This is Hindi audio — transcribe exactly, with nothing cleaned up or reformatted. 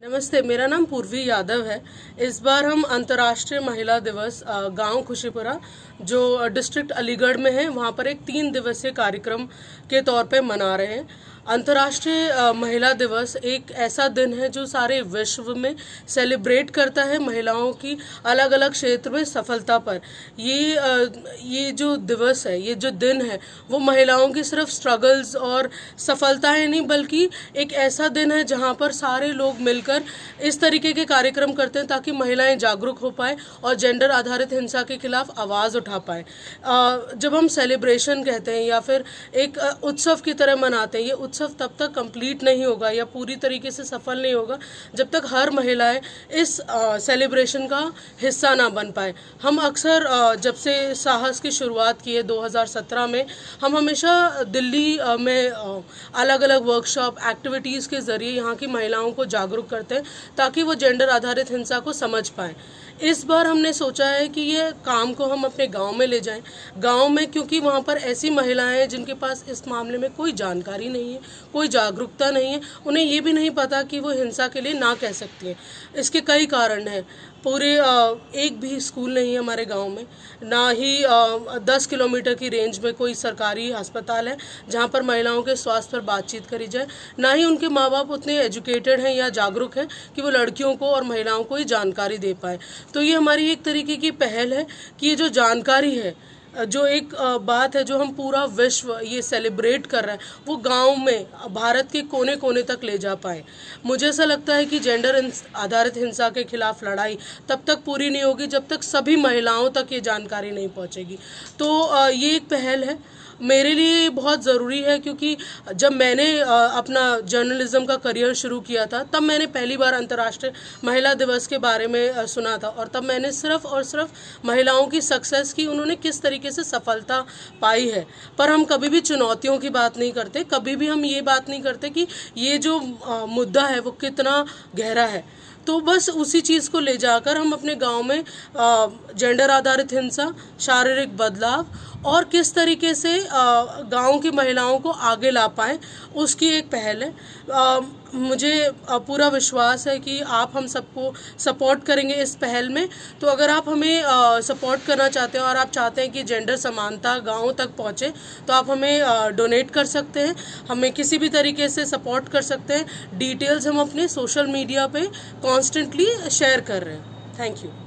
नमस्ते, मेरा नाम पूर्वी यादव है। इस बार हम अंतर्राष्ट्रीय महिला दिवस गांव खुशीपुरा जो डिस्ट्रिक्ट अलीगढ़ में है वहां पर एक तीन दिवसीय कार्यक्रम के तौर पे मना रहे हैं। अंतर्राष्ट्रीय महिला दिवस एक ऐसा दिन है जो सारे विश्व में सेलिब्रेट करता है महिलाओं की अलग अलग क्षेत्र में सफलता पर। ये ये जो दिवस है, ये जो दिन है, वो महिलाओं की सिर्फ स्ट्रगल्स और सफलताएं नहीं बल्कि एक ऐसा दिन है जहां पर सारे लोग मिलकर इस तरीके के कार्यक्रम करते हैं ताकि महिलाएं जागरूक हो पाए और जेंडर आधारित हिंसा के खिलाफ आवाज उठा पाए। जब हम सेलिब्रेशन कहते हैं या फिर एक उत्सव की तरह मनाते हैं, ये उत्सव तब तक कंप्लीट नहीं होगा या पूरी तरीके से सफल नहीं होगा जब तक हर महिलाएं इस सेलिब्रेशन का हिस्सा ना बन पाए। हम अक्सर जब से साहस की शुरुआत की है दो हज़ार सत्रह में, हम हमेशा दिल्ली में अलग अलग वर्कशॉप एक्टिविटीज़ के जरिए यहाँ की महिलाओं को जागरूक करते हैं ताकि वो जेंडर आधारित हिंसा को समझ पाएं। इस बार हमने सोचा है कि ये काम को हम अपने गांव में ले जाएं। गांव में क्योंकि वहां पर ऐसी महिलाएं हैं जिनके पास इस मामले में कोई जानकारी नहीं है, कोई जागरूकता नहीं है, उन्हें ये भी नहीं पता कि वो हिंसा के लिए ना कह सकती हैं। इसके कई कारण हैं। पूरे एक भी स्कूल नहीं है हमारे गांव में, ना ही दस किलोमीटर की रेंज में कोई सरकारी अस्पताल है जहां पर महिलाओं के स्वास्थ्य पर बातचीत करी जाए, ना ही उनके माँ बाप उतने एजुकेटेड हैं या जागरूक हैं कि वो लड़कियों को और महिलाओं को ये जानकारी दे पाए। तो ये हमारी एक तरीके की पहल है कि ये जो जानकारी है, जो एक बात है जो हम पूरा विश्व ये सेलिब्रेट कर रहा है, वो गांव में भारत के कोने कोने तक ले जा पाए। मुझे ऐसा लगता है कि जेंडर आधारित हिंसा के खिलाफ लड़ाई तब तक पूरी नहीं होगी जब तक सभी महिलाओं तक ये जानकारी नहीं पहुंचेगी। तो ये एक पहल है, मेरे लिए बहुत ज़रूरी है क्योंकि जब मैंने अपना जर्नलिज्म का करियर शुरू किया था तब मैंने पहली बार अंतर्राष्ट्रीय महिला दिवस के बारे में सुना था और तब मैंने सिर्फ और सिर्फ महिलाओं की सक्सेस की, उन्होंने किस तरीके से सफलता पाई है। पर हम कभी भी चुनौतियों की बात नहीं करते, कभी भी हम ये बात नहीं करते कि ये जो मुद्दा है वो कितना गहरा है। तो बस उसी चीज़ को ले जाकर हम अपने गांव में जेंडर आधारित हिंसा, शारीरिक बदलाव और किस तरीके से गांव की महिलाओं को आगे ला पाएँ, उसकी एक पहल है। आ, मुझे पूरा विश्वास है कि आप हम सबको सपोर्ट करेंगे इस पहल में। तो अगर आप हमें सपोर्ट करना चाहते हैं और आप चाहते हैं कि जेंडर समानता गाँव तक पहुँचे तो आप हमें डोनेट कर सकते हैं, हमें किसी भी तरीके से सपोर्ट कर सकते हैं। डिटेल्स हम अपने सोशल मीडिया पे कॉन्स्टेंटली शेयर कर रहे हैं। Thank you.